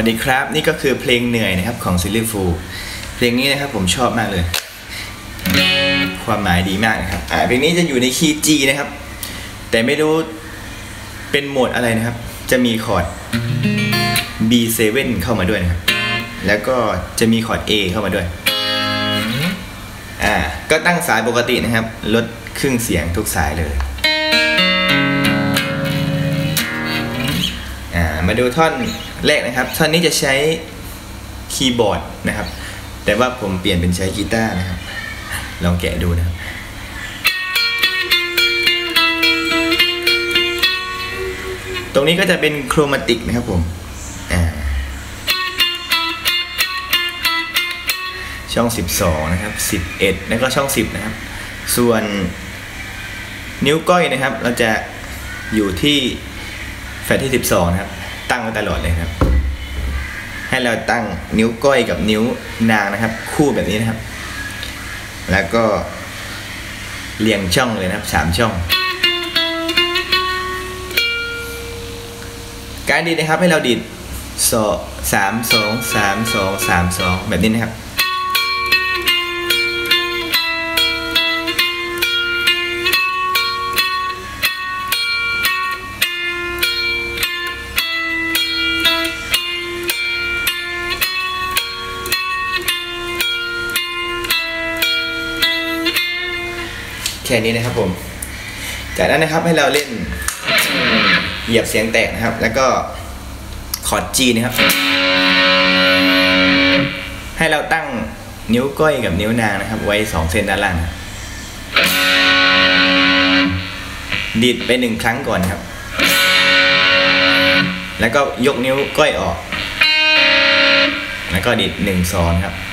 ดีครับนี่ก็คือเพลงเหนื่อยนะครับของซิลลี่ฟูลเพลงนี้นะครับผมชอบมากเลยความหมายดีมากนะครับเพลงนี้จะอยู่ในคีย์ G นะครับแต่ไม่รู้เป็นโหมดอะไรนะครับจะมีคอร์ด B7 เข้ามาด้วยนะครับแล้วก็จะมีคอร์ด A เข้ามาด้วยก็ตั้งสายปกตินะครับลดครึ่งเสียงทุกสายเลยมาดูท่อนแรกนะครับท่อนนี้จะใช้คีย์บอร์ดนะครับแต่ว่าผมเปลี่ยนเป็นใช้กีตาร์นะครับลองแกะดูนะครับตรงนี้ก็จะเป็นโครมาติกนะครับผมช่อง12นะครับ11แล้วก็ช่อง10นะครับส่วนนิ้วก้อยนะครับเราจะอยู่ที่แฟลตที่12นะครับตั้งไว้ตลอดเลยครับให้เราตั้งนิ้วก้อยกับนิ้วนางนะครับคู่แบบนี้นะครับแล้วก็เรียงช่องเลยนะครับ3ช่องการดีดนะครับให้เราดีด3 2 3 2 3 2แบบนี้นะครับแค่นี้นะครับผมจากนั้นนะครับให้เราเล่นเหยียบเสียงแตกนะครับแล้วก็คอร์ด G นะครับให้เราตั้งนิ้วก้อยกับนิ้วนางนะครับไว้2เส้นด้านล่างดีดไป1ครั้งก่อนครับแล้วก็ยกนิ้วก้อยออกแล้วก็ดีด1 2ครับ